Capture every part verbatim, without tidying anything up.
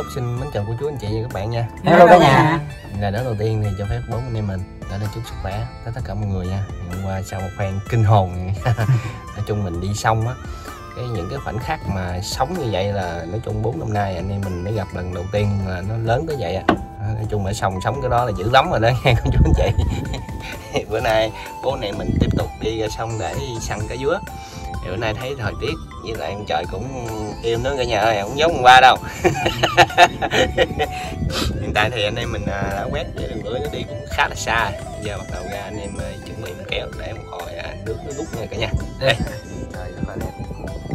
Top xin mến chào cô chú anh chị và các bạn nha. Hello cả nhà. Ngày đó đầu tiên thì cho phép bốn anh em mình đã lên chúc sức khỏe tới tất cả mọi người nha. Ngày hôm qua sau một phen kinh hồn nói chung mình đi xong á, cái những cái khoảnh khắc mà sống như vậy là nói chung bốn năm nay anh em mình mới gặp lần đầu tiên là nó lớn tới vậy á. Nói chung ở sòng sống cái đó là dữ lắm rồi đó nha cô chú anh chị. Bữa nay bố anh em mình tiếp tục đi ra sông để săn cá dứa. Thì bữa nay thấy thời tiết với lại trời cũng im nữa cả nhà ơi, không giống hôm qua đâu. Hiện tại thì anh em mình đã quét với đường lưới nó đi cũng khá là xa. Bây giờ bắt đầu ra anh em chuẩn bị mình kéo để một hồi nước nó rút nha cả nhà. Đây. Trời rất là đẹp.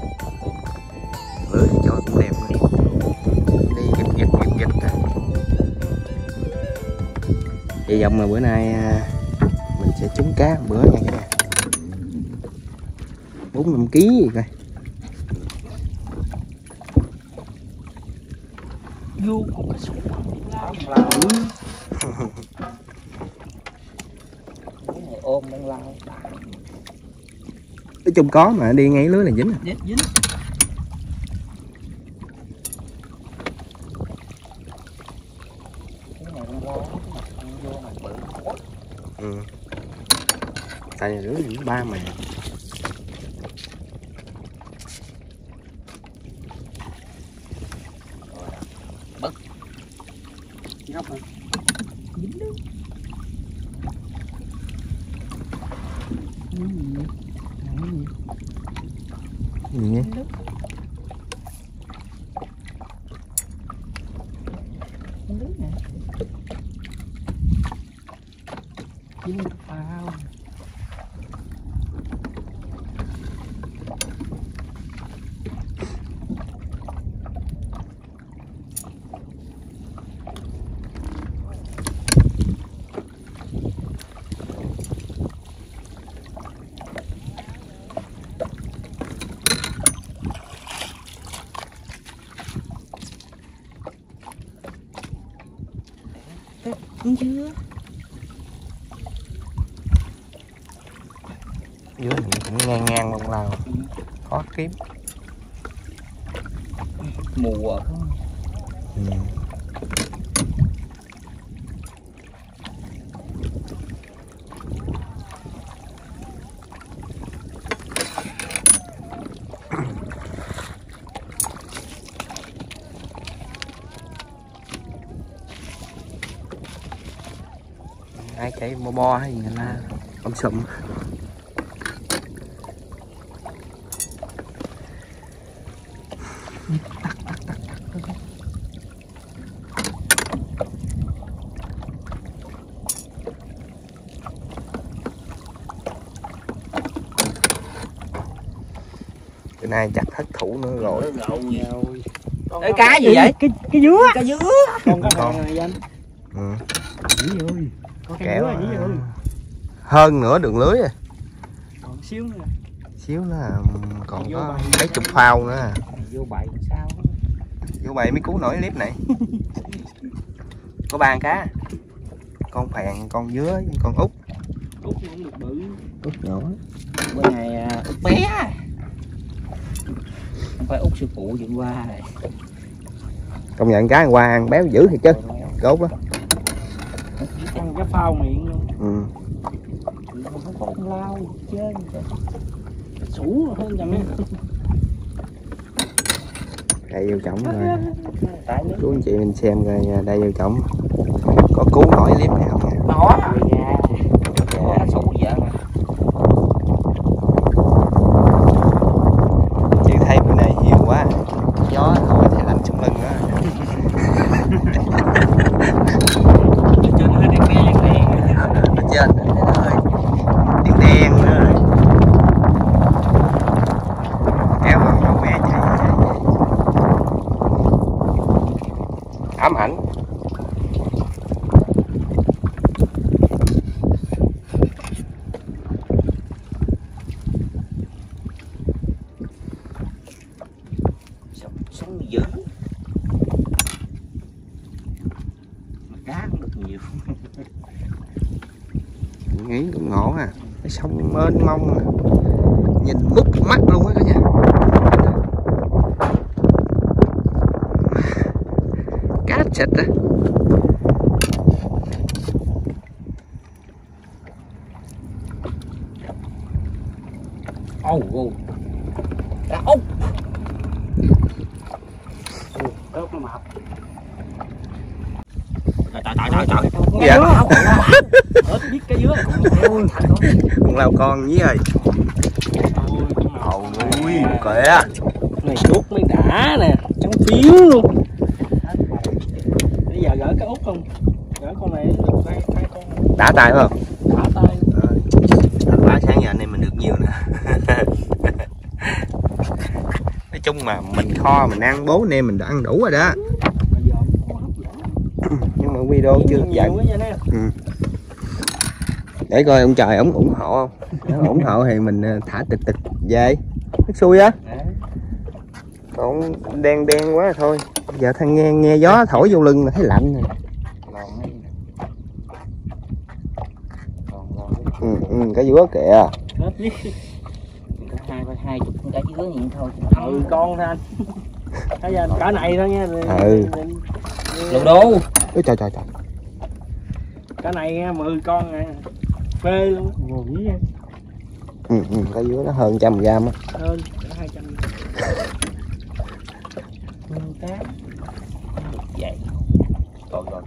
Lưới trời cũng đẹp nữa. Đi giật giật giật giật. Hy vọng mà bữa nay mình sẽ trúng cá một bữa nha cả nhà. bốn năm ký gì coi. Vô con cá sấu lao. Cái này ôm đang lao. Nói chung có mà đi ngay lưới là dính. Dính dính. Cái này nó lao, nó vô mà bự quá. Ừ. Tại vì lưới những ba màn. Bất góc rồi dính đấy. Cái gì nhé? Nước nè. Dính phao. Con dứa. Dứa thì cũng ngang ngang bông lao. Khó kiếm. Mùa không? Ừ. Ai chạy bo bo hay gì là ông sụm. Bữa nay chặt thất thủ nữa rồi. Cái cá gì vậy? Cái cái dứa. Cá dứa. Con cá này anh. Ừ. Dữ ơi. Có Kẹo dứa dữ ơi. Hơn nữa đường lưới à. Còn xíu nữa. Xíu nữa còn có mấy chục phao nữa. Vô bậy sao? Vô bậy mới cứu nổi clip này. Có ba con cá. Con phèn, con dứa, con út. Út không được bự. Út nhỏ. Bên này út bé. Không phải út sư phụ dựng qua này. Công nhận cá qua ăn béo dữ thiệt chứ. Gốt đó. Ăn cái phao miệng luôn. Ừ. Không có con lao trên. Sủ hơn chẳng mấy. Đây vô trọng rồi. Chú anh chị mình xem rồi đây vô trọng. Có cứu nổi clip này không nè? Nó. Dạ, sủ vậy mà. Chị thấy bữa nay nhiều quá. Gió thôi thì lạnh trong lưng đó. Trên nó đen đen đen. Trên ơi. Đen đen nữa rồi. Kéo vào vô mẹ chạy chạy chạy. Ám ảnh. Sống dữ. Mà cá cũng được nhiều. Nghĩ cũng ngộ à. Cái sông mênh mông à. Nhìn mút mắt luôn á cả nhà. xịt á. Ồ ồ. Cá ốc. Cá ốc nó mập. Trời trời trời trời. Dạ. Hết biết cái dứa. Con lao con với ơi. Ôi kìa. Này chuốt mới đã nè, trắng phiếu luôn. Bây giờ gỡ cái út không? Gỡ con này được hai hai con. Đã tay phải không? Đã tay. Thành quả sáng giờ anh em mình được nhiều nè. Nói chung mà mình kho mình ăn bố anh em mình đã ăn đủ rồi đó. Nhưng mà video chưa hấp dẫn. Ừ. Để coi ông trời ổng ủng hộ không? Nếu ủng hộ thì mình thả tịch tịch về. Nó xui á. Còn đen đen quá thôi. Giờ thằng nghe nghe gió thổi vô lưng mà thấy lạnh rồi. Ừ, ừ, cái dứa kìa. Hai hai chục con cá dứa hiện thôi. Ừ con thôi anh. Thấy giờ cả này thôi nha. Ừ. Đồ đô. Ôi trời trời trời. Cái này mười con nè. Phê luôn. Ngồi nha. Ừ, ừ, cái dứa nó hơn trăm gram á. Hơn hai trăm. Cá. Vậy. Còn còn.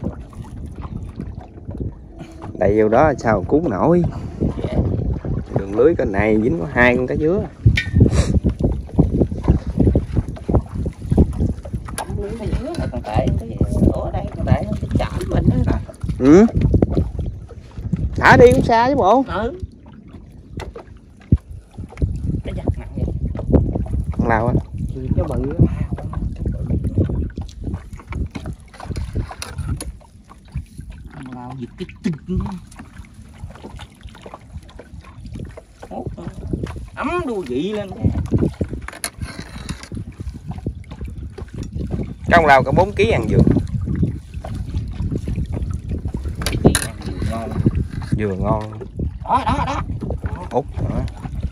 Đầy vô đó sao cuốn nổi. Đường lưới cái này dính có hai con cá dứa. Lưới cá dứa là còn tệ. Ở đây còn tệ hơn cái chạm mình đó. Ừ. Thả đi cũng xa chứ bộ. Ừ. Cái giặt nặng vậy. Con nào á? Ừ, cái bự á. Nào giật cái tinh. Ấm đu vị lên. Trong lao có bốn ký ăn dừa. Ngon. Dừa ngon. Đó đó đó. Út nữa.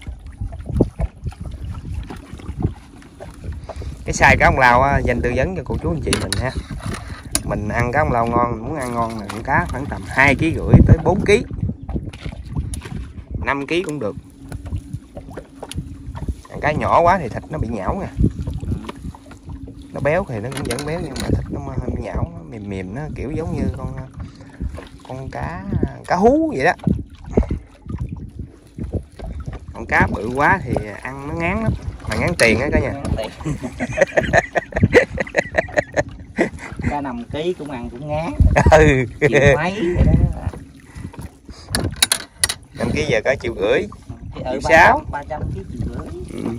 Cái size cá ông lao á, dành tư vấn cho cô chú anh chị mình ha. Mình ăn cá ông lao ngon, muốn ăn ngon là con cá khoảng tầm hai ký rưỡi tới bốn ký. năm ký cũng được. Ăn cá nhỏ quá thì thịt nó bị nhão nha. Nó béo thì nó cũng vẫn béo nhưng mà thịt nó hơi nhão, nó mềm mềm, nó kiểu giống như con con cá cá hú vậy đó. Con cá bự quá thì ăn nó ngán lắm, mà ngán tiền á cả nhà. Cá năm ký cũng ăn cũng ngán. Ừ. Triệu mấy vậy đó. năm ký giờ có triệu rưỡi. Triệu sáu. ba trăm ký triệu rưỡi. Ừ.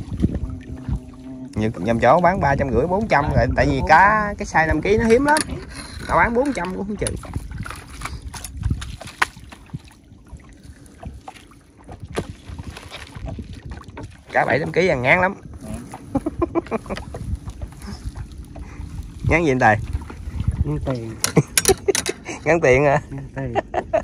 Nhầm chỗ bán ba trăm rưỡi bốn trăm rồi, tại vì cá cái size năm ký nó hiếm lắm. Tao bán bốn trăm cũng không chừng. Cá bảy tám ký ăn ngán lắm. Ngán gì anh Tài? Ngán tiền. Ngán tiền hả? Ngán tiền.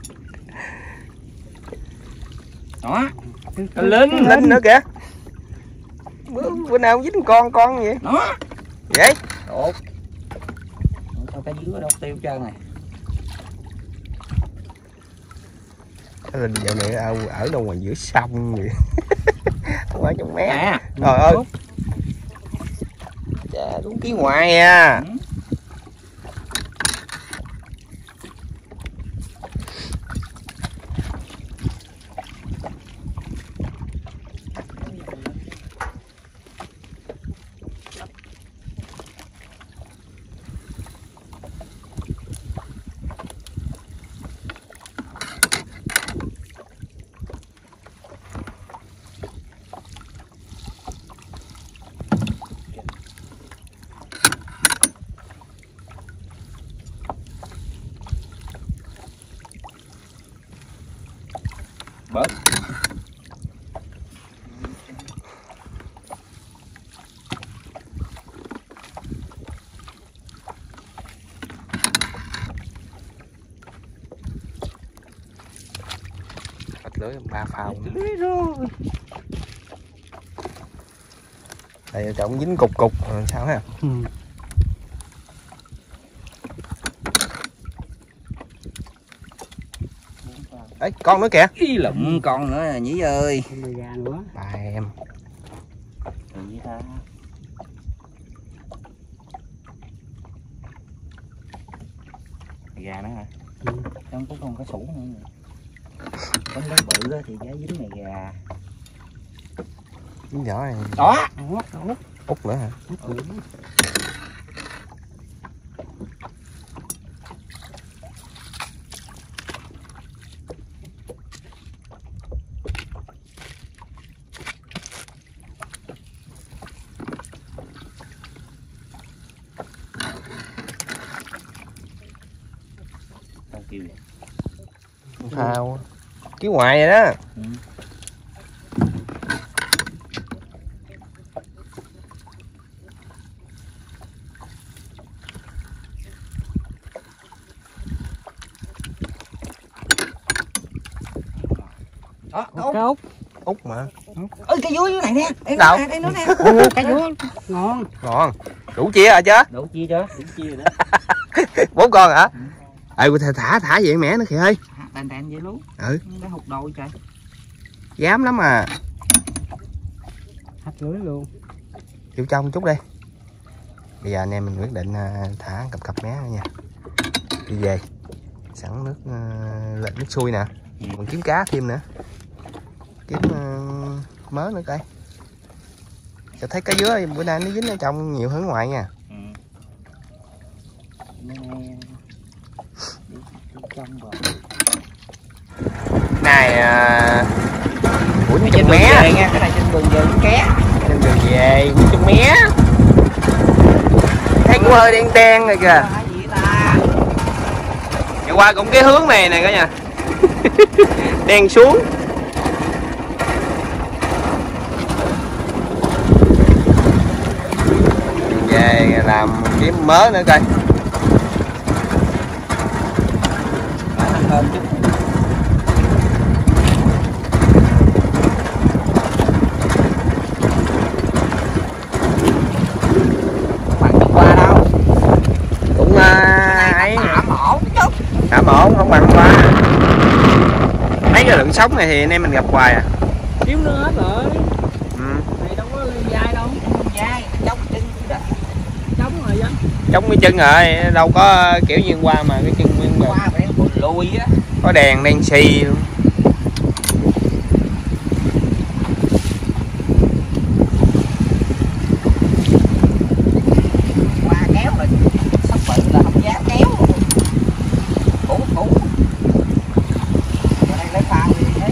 Đó. Linh Linh nữa kìa. Bữa, bữa nào dính con con vậy? Đó. Vậy? Ủa. Sao cái dứa đâu tiêu trơn này? Cái Linh dạo này ở, ở đâu ngoài giữa sông vậy? Không ở trong mé. À, trời ơi. Chà, đúng ký ngoài à. Ừ. Bớt. Bắt lưới ba phao. Lưới rồi. Đây trọng dính cục cục rồi sao ha? Ừ. Đấy, con nữa kìa. Ý lụm con nữa nè Nhí ơi. Gà nữa. Ba em. Đừng với ta. Gà nữa hả? Ừ. Trong có con cá sủ nữa. Con lớn bự á thì giá dính này gà. Dính nhỏ này. Đó. Út, út. Út nữa hả? Út nữa. Sao kêu vậy? Sao? Kiếm ngoài vậy đó. Ừ. Đó, Út, cá út. Út mà. ơi cái dưới dưới này nè. Đây Đâu? nó nè, đây nó nè. Ồ, cá dúa ngon. Ngon. Đủ chia rồi chứ? Đủ chia chưa? Đủ chia rồi đó. Bốn con hả? Ê, thả thả thả vậy mẻ nó kìa ơi. Đàn đàn vậy luôn. Ừ. Cái hụt đôi trời. Dám lắm à. Hấp lưới luôn. Vô trong chút đi. Bây giờ anh em mình quyết định thả cặp cặp mé nha. Đi về. Sẵn nước uh, lên nước sôi nè. Ừ. Còn kiếm cá thêm nữa. Kiếm uh, mớ nữa coi. Cho thấy cá dứa bữa nay nó dính ở trong nhiều hơn ngoài nha. Ừ. Nè. Đi, đi trong rồi. Này uh, buổi Cái chung trên mé đường về nha, cái này trên đường về cũng ké. trên đường về buổi chung mé. Thấy cũng hơi đen đen rồi kìa. Cái gì ta? Chạy qua cũng cái hướng này nè cả nhà. Đen xuống. Về làm kiếm mớ nữa coi. Thơm chút. Bạn đi qua đâu? Cũng uh, ấy Tạm ổn chút. tạm ổn không bằng qua. Mấy cái lượng sống này thì anh em mình gặp hoài à. Xíu nữa hết rồi. Ừ. Này đâu có lên dai đâu. Dai, chống chân chứ đó. Trống rồi vậy. Chống cái chân rồi đâu có kiểu như qua mà cái chân nguyên bền. Qua phải bùi lùi á. Có đèn đen xì luôn. Qua kéo rồi sắp bự là không dám kéo. Cũ cũ. Ở đây lấy phao đi thế.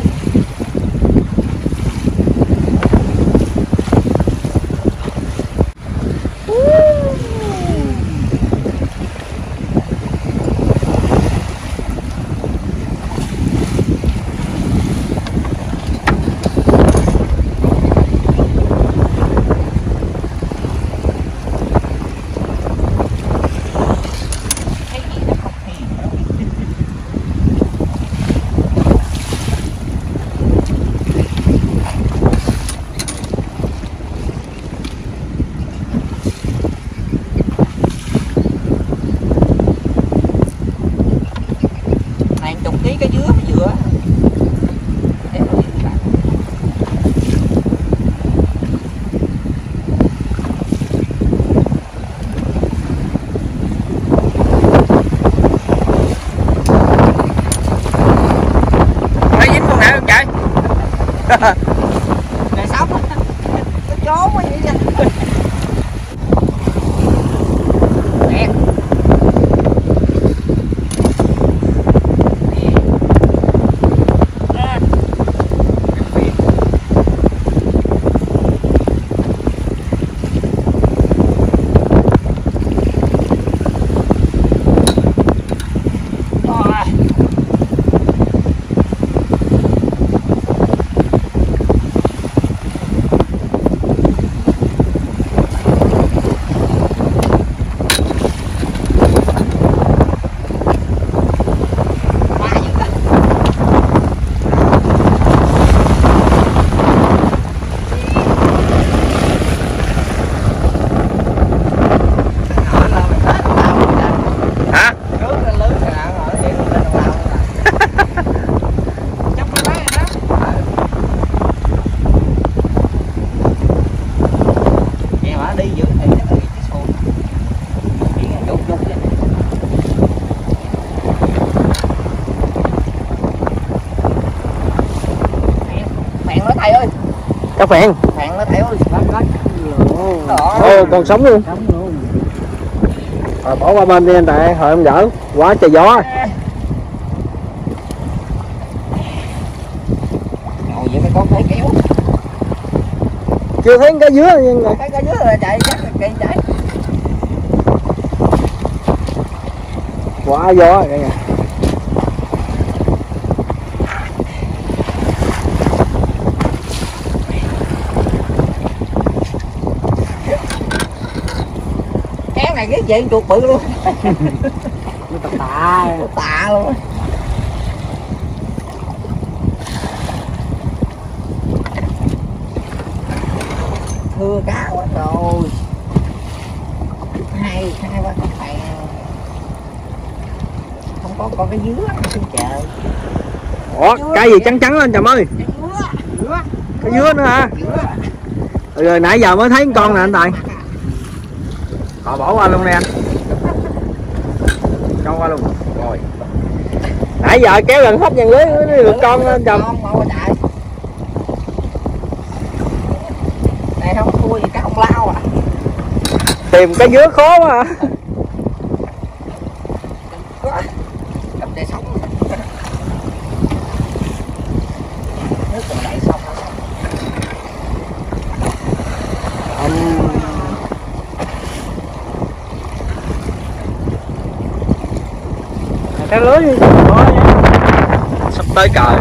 thầy ơi. Cá phèn. Phèn đó thầy ơi. Ồ, còn sống luôn. Sống luôn. Rồi bỏ qua bên đi anh Tài, hồi em gỡ. Quá trời gió. Ngồi vậy phải có thấy kéo. Chưa thấy cá dứa nhưng mà Thấy cá dứa rồi chạy chắc là cây chạy. quá gió rồi cả nhà. Cái này cái gì chuột bự luôn. Nó tạ Tạ luôn. Thưa cá quá rồi. Hai hai ba con phèn. Không có con cái dứa xin trời. Ủa, cái gì trắng trắng lên Trầm ơi? Dứa. Cái dứa nữa hả? Ừ, rồi nãy giờ mới thấy con nè anh Tài. Họ bỏ qua luôn nè anh. Cho qua luôn. Rồi. Nãy giờ kéo gần hết dàn lưới mới được con lên Trầm. Này không thua gì cá ông lao à. Tìm cái dứa khó quá à. Cầm để sống. Nước còn đẩy xong rồi. Um... cái lưới gì đó sắp tới cờ.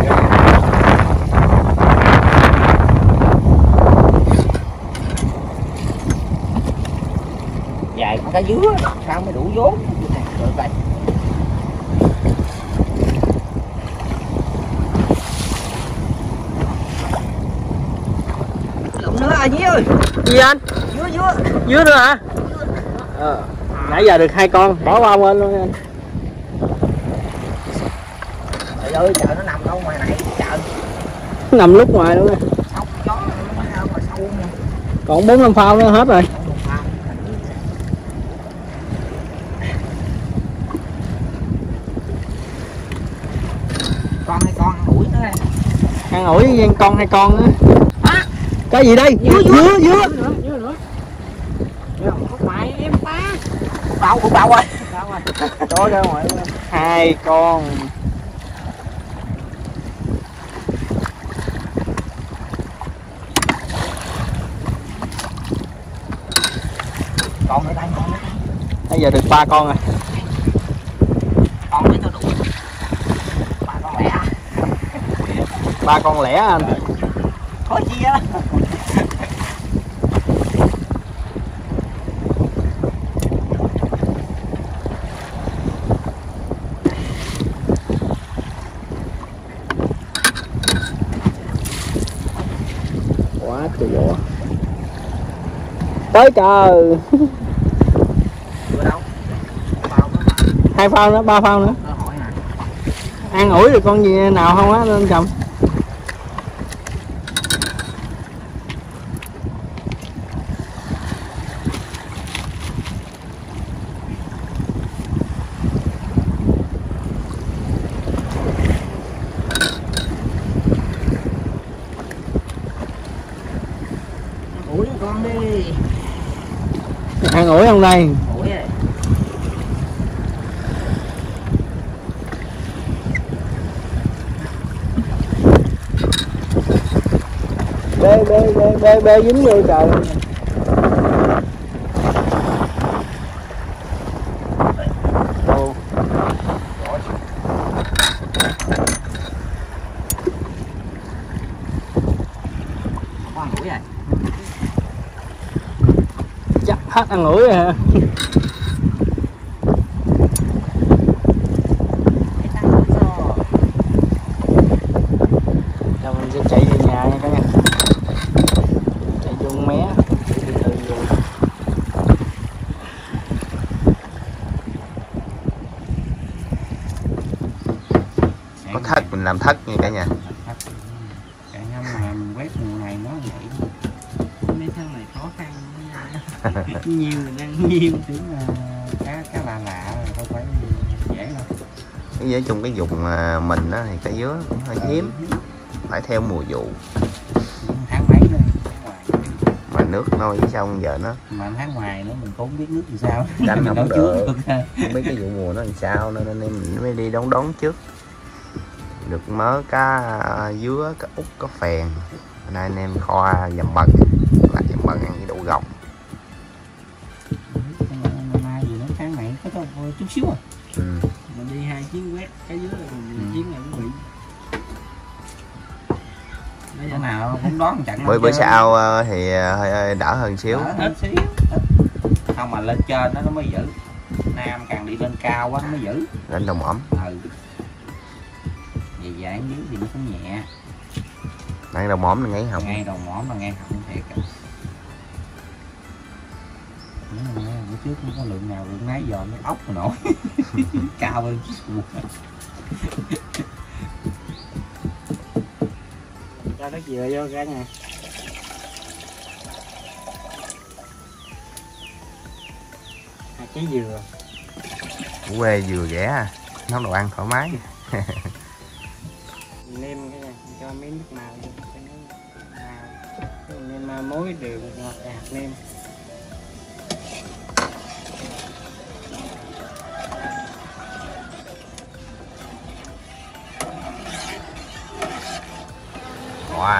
Dài con cá dứa sao mới đủ vốn rồi vậy. Lụm nữa à Dí ơi. Gì anh? Dứa dứa. Dứa nữa hả? Ờ. Nãy giờ được hai con, bỏ qua bên luôn anh. Trời ơi chợ nó nằm đâu ngoài này chợ. Nằm lúc ngoài luôn nè. Sông gió nó sao mà sâu nha. Còn bốn năm phao nữa hết rồi. Con hai con ăn ủi nữa. Ăn ủi với con hai con nữa. À, cái gì đây? Dứa dứa dứa. Dứa nữa. Không phải em ta. Bao cũng bao rồi. Bao rồi. Cho ra ngoài luôn. Hai con. Con nữa đây, con nữa đây. Bây giờ được ba con rồi. Con nữa cho đủ. Ba con lẻ. Ba con lẻ anh. Thôi chia đó. Quá trời gió. Tới cờ. Vừa đâu? Bao nữa. Hai phao nữa, ba phao nữa. Nó hỏi nè. Ăn ủi được con gì nào không á lên Trầm? Ủi con đi. Ăn ủi không đây? Ủi ơi. Bê bê bê bê bê dính vô trời. Ồ. Có ăn ủi rồi. Chắc hết ăn ủi rồi hả? Giờ mình sẽ chạy về nhà nha cả nhà. Chạy vô mé. Từ từ vô. Có thất mình làm thất nha cả nhà. Cả năm mà mình quét mùa này nó vậy. Mấy tháng này khó khăn. Nhiều mình ăn nhiều. Tưởng là cá cá lạ lạ không phải dễ đâu. Với chung cái vùng mình á thì cá dứa cũng hơi hiếm, phải theo mùa vụ. nước thôi chứ sao giờ nó mà tháng ngoài nữa mình cũng không biết nước thì sao đánh không được, được. không biết cái vụ mùa nó làm sao nên anh em mình mới đi đón đón trước được mớ cá dứa, cá út, cá phèn. Hôm nay anh em kho dầm bần, là dầm bần ăn với đậu gồng. Mai gì nó tháng này có chút xíu à. Ừ. Mình đi hai chuyến quét cái dưới rồi mình ừ. chuyến này cũng bị. Bữa nào cũng đón chặn. Bữa bữa sau thì hơi đỡ hơn xíu. Đỡ hơn xíu. Không mà lên trên đó nó mới giữ. Nam càng đi lên cao quá nó mới giữ. Lên đồng ẩm. Ừ. Về dạng dưới thì nó cũng nhẹ. Ngay đầu mỏm là ngay họng. Ngay đầu mỏm là ngay họng thiệt. Bữa trước không có lượng nào lượng nấy giờ nó ốc mà nổi. Cao hơn. Cho nước dừa vô cả nhà. Hạt trái dừa. Quê dừa ghẻ, nấu đồ ăn thoải mái. Nêm cái này, cho miếng nước màu vô cho nó màu. Nêm muối đều ngọt hạt nêm. Wow.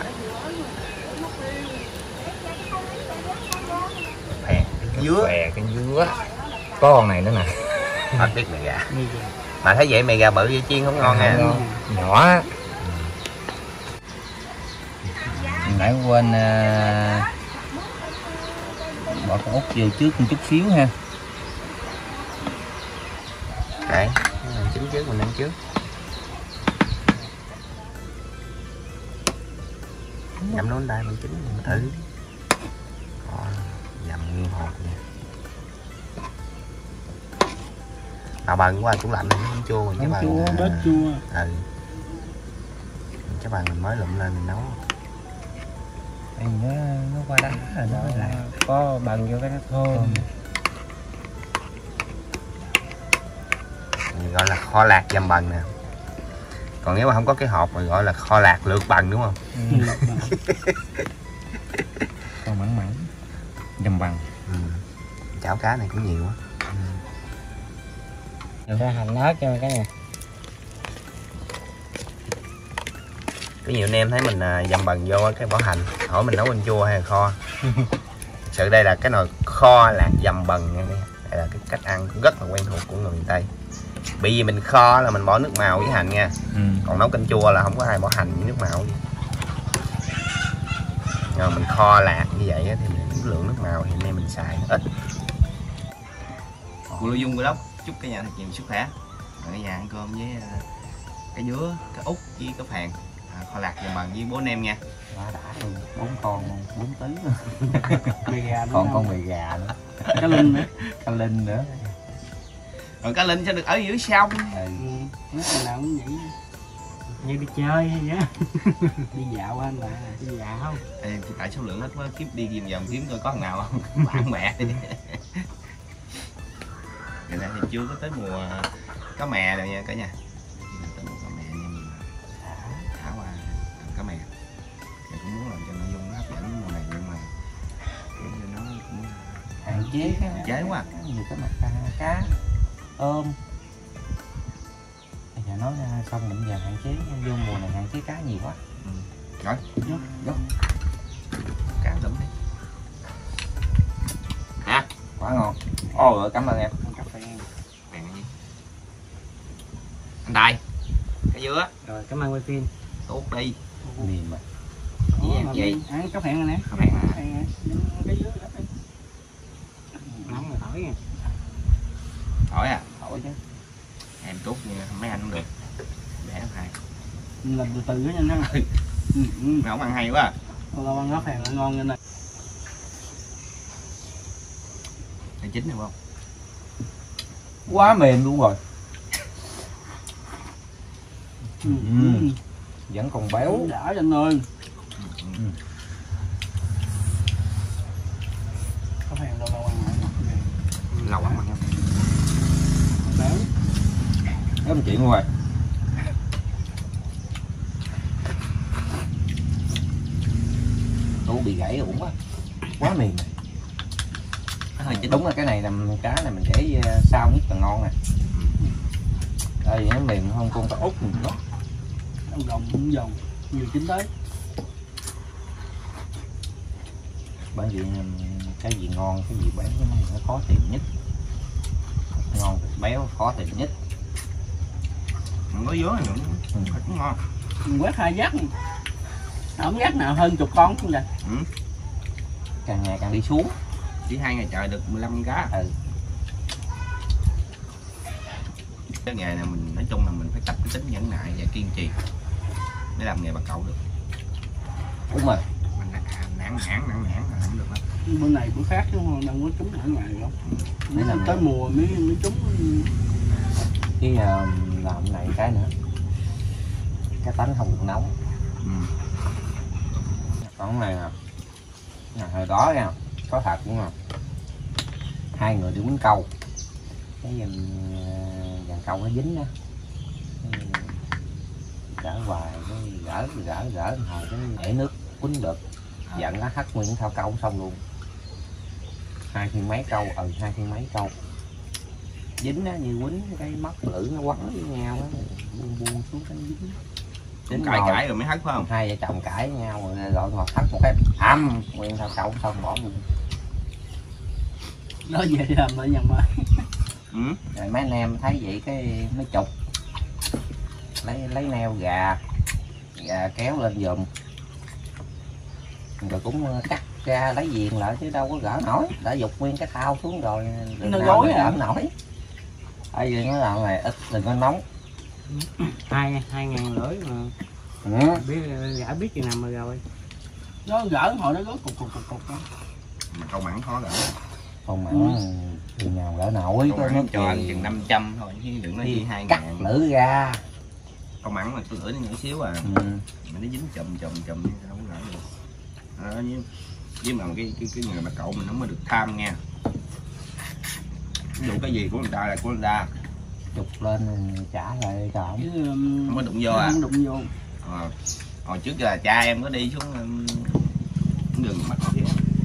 Phèn, dứa, phèn cái dứa. Có con này nữa nè. Hết biết mày gà. Mà thấy vậy mày gà bự vậy chiên không ngon nè. Nhỏ. Nãy quên uh, bỏ con út vô trước một chút xíu ha. Đấy, chín trước mình ăn trước. Dầm nó đây mình chín mình thử. Đó, dầm nguyên hột nha. Nào bần qua cũng lạnh rồi nó chua rồi chứ bà. Chua, bớt chua. Ừ. Chứ bà mình mới lụm lên mình nấu. Đây nó nó qua đá rồi nó mới lại. Có bần vô cái nó thơm. Gọi là kho lạc dầm bần nè. Còn nếu mà không có cái hộp rồi gọi là kho lạc lượt bần đúng không? Ừ. Còn mặn mặn dầm bần. Ừ. Chảo cá này cũng nhiều quá. Ừ. Ra hành ớt cho cái này. Có nhiều anh em thấy mình dầm bần vô cái bỏ hành, hỏi mình nấu canh chua hay là kho. Sự đây là cái nồi kho lạc dầm bần nha. Đây là cái cách ăn cũng rất là quen thuộc của người miền Tây. Bởi vì mình kho là mình bỏ nước màu với hành nha. Ừ. Còn nấu canh chua là không có ai bỏ hành với nước màu gì. Rồi mình kho lạc như vậy thì mình lượng nước màu thì anh em mình xài ít. Cô Lưu Dung Vlog chúc cả nhà thật nhiều sức khỏe. Rồi cả nhà ăn cơm với cái dứa, cái út với cái phèn, à, kho lạc dầm bần với bố anh em nha. Quá đã luôn, bốn con luôn, bốn tứ. Mì gà còn con mì gà nữa. Cá linh nữa. Cá linh nữa. Rồi cá linh sẽ được ở dưới sông. Ừ. Lúc nào cũng vậy. Như đi chơi hay vậy. Đi dạo anh là đi dạo không? Ê, tại số lượng hết quá, kiếp đi vòng vòng kiếm coi có thằng nào không. Bạn mẹ. Ngày nay thì chưa có tới mùa cá mè rồi nha cả nhà. Tới mùa cá mè nha mình thả, thả qua cá mè. Thì cũng muốn làm cho nội dung nó hấp dẫn mùa này nhưng mà kiểu như nó cũng Hạn chế hạn chế quá. Nhiều cái mặt cá, cá ôm. Bây giờ nói ra xong mình giờ hạn chế vô mùa này hạn chế cá nhiều quá. Ừ. Rồi, Dốt, dốt. cá lắm đi. À, Quá ngon. Ồ, cảm ơn em. Cà phê. Phèn cái gì? Anh Đại, cái dứa. Rồi, cảm ơn quay phim. Tốt đi. Mềm mà. Gì em gì? Ăn cá phèn rồi nè. Cá phèn hả? Cái dứa đó đi. Nóng rồi thổi nha. Hỏi à? Thổi chứ. Em tốt như mấy anh cũng được. Để ăn hay. Làm từ từ đó nhanh ha. Ừ, ừ. Mày không ăn hay quá. Lâu ăn cá phèn nó ngon lên này. Cái chín được không? Quá mềm luôn rồi. Ừ. Ừ. Vẫn còn béo. Đã cho anh ơi. Ừ. Cá phèn lâu lâu ăn lại. Lâu ăn mà nha. Béo. Đó một chuyện luôn rồi. Tú bị gãy ổn quá. quá mềm này. Hơi chín. Đúng là cái này là cá này mình để sau nhất là ngon nè. Đây nó mềm không con cá út mình nó Đồng cũng dòng nhiều chín tới. Bởi vì cái gì ngon cái gì béo cái nó khó tìm nhất. Ngon béo khó tìm nhất. Không có dứa này nữa. Ừ. Thịt cũng ngon. Mình quét hai dắt. Không dắt nào hơn chục con cũng vậy. Ừ. Càng ngày càng đi xuống. Chỉ hai ngày trời được mười lăm cá. Ừ. Cái nghề này mình nói chung là mình phải tập cái tính nhẫn nại và kiên trì để làm nghề bà cậu được. Đúng rồi. Mình nản nản nản nản là không được đâu. Bên này cũng khác chứ không đâu có trúng ở ngoài đâu. Để làm tới mùa mới mới trúng. Cái uh, làm này cái nữa. Cái tánh không được nóng. Ừ. Còn này nè, hồi đó nha, có thật đúng không? Hai người đi quýnh câu, cái dàn, dàn câu nó dính đó, gỡ hoài, cái gỡ gỡ gỡ hồi cái để nước quýnh được, giận nó hất nguyên thao câu xong luôn. Hai thiên mấy câu, ừ hai thiên mấy câu, dính á như quýnh cái mắt lưỡi nó quấn với nhau á, buông buông xuống cái dính. Đến cãi cãi rồi mới hất phải không? Hai vợ chồng cãi nhau rồi gọi mà thắt một cái âm nguyên thao câu xong bỏ luôn. Đó về làm lại nhà máy. Ừ. Rồi mấy anh em thấy vậy cái mới chụp lấy lấy neo gà gà kéo lên giùm rồi cũng cắt ra lấy viền lại chứ đâu có gỡ nổi, đã dục nguyên cái thao xuống rồi Nó gối gỡ nổi. Ở vậy nó làm này ít đừng có nóng. hai hai ngàn rưỡi mà Ừ. biết gã biết chừng nào mà rồi Nó gỡ hồi nó gỡ cục cục cục cục đó. Mà câu mặn khó gỡ. Không mặn thì nào gỡ nổi Câu có mặn nước cho anh gì chừng năm trăm thôi chứ đừng nói gì hai cắt ngàn. lưỡi ra. Câu mặn mà tôi gửi nó nhỏ xíu à. Ừ. Mà nó dính chùm chùm chùm không có gỡ được. Đó, với, với mà cái cái cái người bà cậu mình không có được tham nha. Ví dụ cái gì của người ta là của người ta. Chụp lên trả lại cho ổng. Chứ, um, Không có đụng vô à. không đụng vô. Ờ. Hồi trước là cha em có đi xuống um, đường mắt phía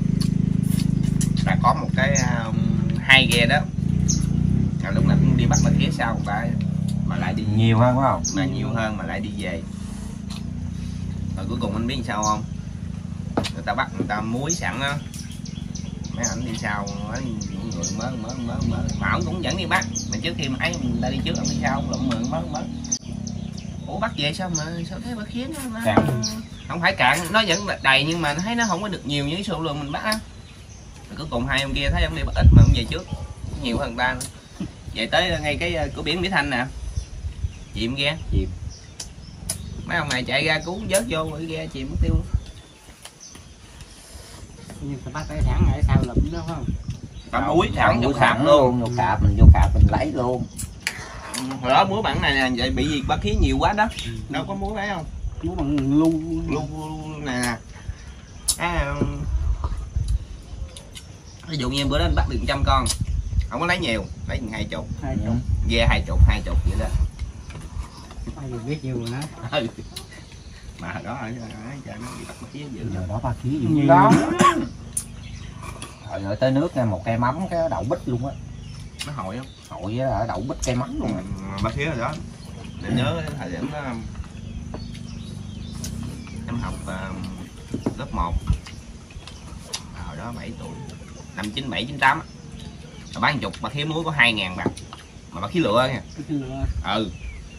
là có một cái um, hai ghe đó là lúc nào cũng đi bắt bắt phía sau một tay mà lại đi Nhiều hơn phải không? mà nhiều hơn mà lại đi về. Rồi cuối cùng anh biết sao không, người ta bắt người ta muối sẵn á, mấy ảnh đi sau nói những người mới mới mới mới mà ông cũng vẫn đi bắt, mà trước khi mà ấy người ta đi trước ông đi sau ông lộn mượn mới mới ủa bắt về sao mà sao thấy bắt khiến nó, nó không phải cạn, nó vẫn đầy nhưng mà thấy nó không có được nhiều như số lượng mình bắt á. Cuối cùng hai ông kia thấy ông đi bắt ít mà ông về trước nhiều hơn ta nữa. Về tới ngay cái cửa biển Mỹ Thanh nè, chìm ghe Chìm. mấy ông này chạy ra cứu vớt vô rồi ghe chìm mất tiêu. nhưng ta bắt cái thẳng ở sau lụm đó phải không? Bà muối thẳng vô Vô khạp thẳng luôn. luôn, vô khạp mình vô khạp mình lấy luôn. Hồi đó muối bản này nè, vậy bị gì bắt khí nhiều quá đó. Đâu có muối đấy không? Muối bằng lu Lu này nè. À, ví dụ như bữa đó anh bắt được trăm con, không có lấy nhiều, lấy chừng hai chục, hai chục. ghe hai chục, hai chục vậy đó. Ai biết nhiều rồi đó. Ừ. Mà hồi đó ở trời nó bị bắt bắt khí dữ Giờ lắm. đó ba ký gì Nhiều đó. lắm. Rồi, rồi tới nước nha, một cây mắm cái đậu bít luôn á. Nó hội không? Hội với là đậu bít cây mắm luôn á. Bắt khí rồi đó. Để nhớ cái thời điểm đó em học uh, lớp một, hồi đó bảy tuổi, năm chín bảy chín tám, bán chục bạc khí muối có hai ngàn bạc, mà bạc khí lựa nha. Ừ.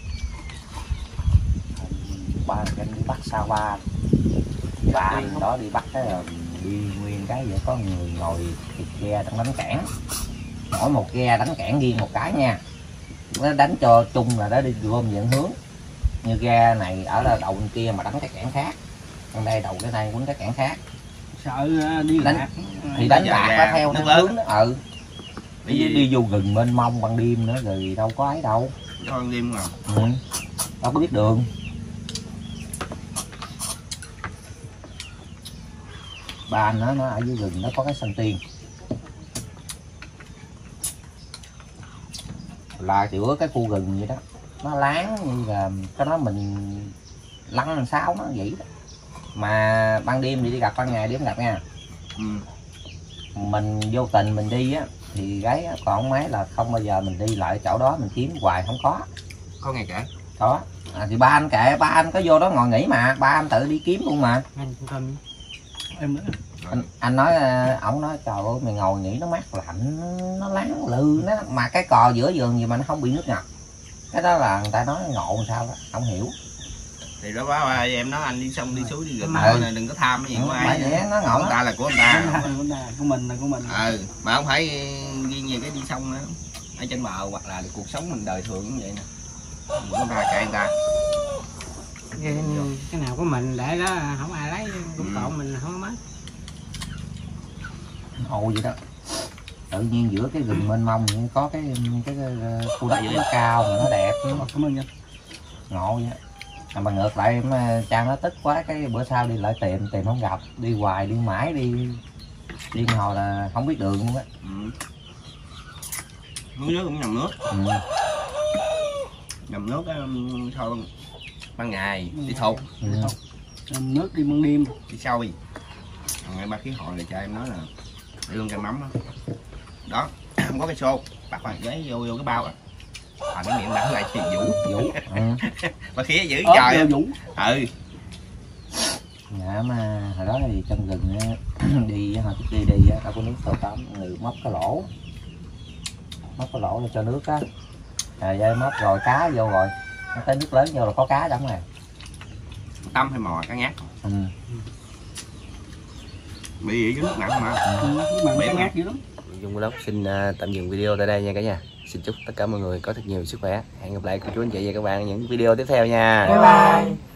Ba cái đi bắt sao ba. Ba anh đó đi bắt cái là đi nguyên cái vậy có người ngồi thịt ghe đang đánh cản. Mỗi một ghe đánh cản riêng một cái nha. Nó đánh cho chung là đó đi gom dẫn hướng. Như ghe này ở là đầu bên kia mà đánh cái cản khác. Bên đây đầu cái này quấn cái cản khác. Sợ đi Đánh- lạc. Thì đánh lạc nó theo nước theo lớn. hướng đó. Ừ. Bởi Đi, vì đi vô rừng mênh mông ban đêm nữa rồi đâu có ấy đâu. cho ăn đêm mà. Ừ. Đâu có biết đường. Ba anh nó, nó ở dưới rừng nó có cái sân tiên. Là giữa cái khu rừng vậy đó. Nó láng như là cái đó mình lăn làm sao nó vậy đó. Mà ban đêm thì đi gặp, ban ngày đi không gặp nha. Ừ. mình vô tình mình đi á thì gáy á, còn mấy là không bao giờ mình đi lại chỗ đó mình kiếm hoài không có. Có ngày kể Có à, thì ba anh kệ, ba anh có vô đó ngồi nghỉ mà, ba anh tự đi kiếm luôn mà. Anh không em nữa. Anh, anh nói ổng nói trời ơi mày ngồi nghỉ nó mát lạnh, nó láng lư nó, mà cái cò giữa vườn gì mà nó không bị nước ngập. Cái đó là người ta nói ngộ làm sao đó không hiểu. thì đó quá em nói anh đi sông đi suối đi rừng Ừ. này đừng có tham cái gì Ừ, của bởi ai. vậy nó ngộ Của người ta là của người ta. Của ta, của mình là của mình. Ừ, mà không phải riêng về cái đi sông nữa, ở trên bờ hoặc là cuộc sống mình đời thường cũng vậy nè, của người ta kệ người ta. cái, cái nào của mình để đó không ai lấy, cũng Ừ. cộn mình không có mất. Ngộ vậy đó. Tự nhiên giữa cái rừng mênh mông có cái cái, cái khu đất nó cao mà nó đẹp. Cảm ơn anh. Ngộ vậy. À, mà ngược lại em Trang nó tức quá, cái bữa sau đi lại tìm tìm không gặp, đi hoài đi mãi đi đi hồi là không biết đường luôn á. Ừ. Muốn nước cũng nằm nước, Ừ. nằm nước á, thôi ban ngày đi thục, Ừ. Làm nước đi ban đêm. đi sâu đi. Ngày ba khí hội là cho em nói là để luôn cây mắm đó, đó không có cái xô bạc hoàng giấy vô vô cái bao à, à cái miệng đặt lại thì vũ Vũ. Ừ. ba khí giữ Ớt trời vô á. Vũ. Ừ. Dạ mà hồi đó thì trong rừng á, đi hồi trước đi đi á, đâu có nước sâu tắm, người móc cái lỗ móc cái lỗ cho nước á, rồi dây móc rồi cá vô rồi nó tới nước lớn vô là có cá đóng rồi. Tâm hay mò cá ngát Ừ. bị vậy chứ nước nặng mà. Ừ, mặn Bể cái mà. ngát dữ lắm. Dung Vlog xin uh, tạm dừng video tại đây nha cả nhà. Xin chúc tất cả mọi người có thật nhiều sức khỏe. Hẹn gặp lại cô chú anh chị và các bạn ở những video tiếp theo nha. Bye bye.